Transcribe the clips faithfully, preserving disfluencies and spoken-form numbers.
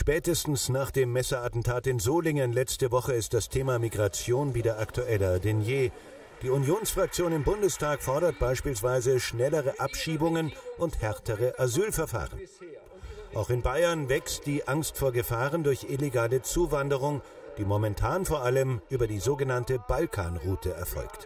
Spätestens nach dem Messerattentat in Solingen letzte Woche ist das Thema Migration wieder aktueller denn je. Die Unionsfraktion im Bundestag fordert beispielsweise schnellere Abschiebungen und härtere Asylverfahren. Auch in Bayern wächst die Angst vor Gefahren durch illegale Zuwanderung, die momentan vor allem über die sogenannte Balkanroute erfolgt.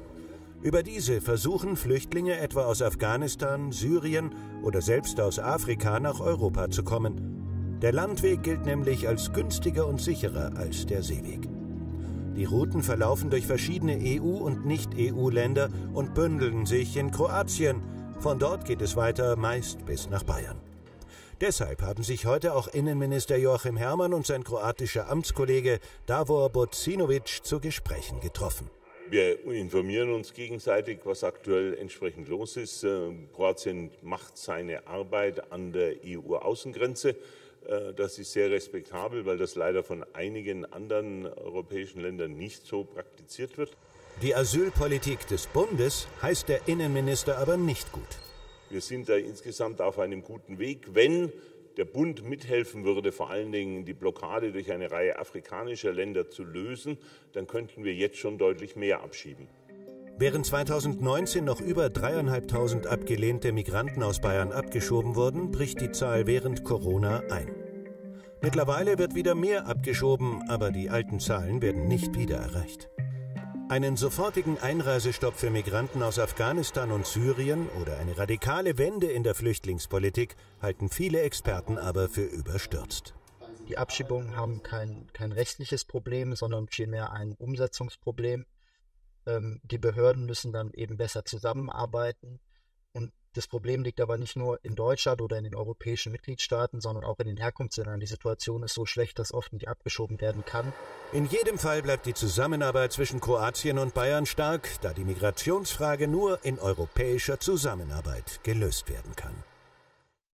Über diese versuchen Flüchtlinge etwa aus Afghanistan, Syrien oder selbst aus Afrika nach Europa zu kommen. Der Landweg gilt nämlich als günstiger und sicherer als der Seeweg. Die Routen verlaufen durch verschiedene E U- und Nicht-E U-Länder und bündeln sich in Kroatien. Von dort geht es weiter, meist bis nach Bayern. Deshalb haben sich heute auch Innenminister Joachim Herrmann und sein kroatischer Amtskollege Davor Bocinovic zu Gesprächen getroffen. Wir informieren uns gegenseitig, was aktuell entsprechend los ist. Kroatien macht seine Arbeit an der E U-Außengrenze. Das ist sehr respektabel, weil das leider von einigen anderen europäischen Ländern nicht so praktiziert wird. Die Asylpolitik des Bundes heißt der Innenminister aber nicht gut. Wir sind da insgesamt auf einem guten Weg. Wenn der Bund mithelfen würde, vor allen Dingen die Blockade durch eine Reihe afrikanischer Länder zu lösen, dann könnten wir jetzt schon deutlich mehr abschieben. Während zweitausendneunzehn noch über dreieinhalbtausend abgelehnte Migranten aus Bayern abgeschoben wurden, bricht die Zahl während Corona ein. Mittlerweile wird wieder mehr abgeschoben, aber die alten Zahlen werden nicht wieder erreicht. Einen sofortigen Einreisestopp für Migranten aus Afghanistan und Syrien oder eine radikale Wende in der Flüchtlingspolitik halten viele Experten aber für überstürzt. Die Abschiebungen haben kein, kein rechtliches Problem, sondern vielmehr ein Umsetzungsproblem. Ähm, die Behörden müssen dann eben besser zusammenarbeiten. Und das Problem liegt aber nicht nur in Deutschland oder in den europäischen Mitgliedstaaten, sondern auch in den Herkunftsländern. Die Situation ist so schlecht, dass oft nicht abgeschoben werden kann. In jedem Fall bleibt die Zusammenarbeit zwischen Kroatien und Bayern stark, da die Migrationsfrage nur in europäischer Zusammenarbeit gelöst werden kann.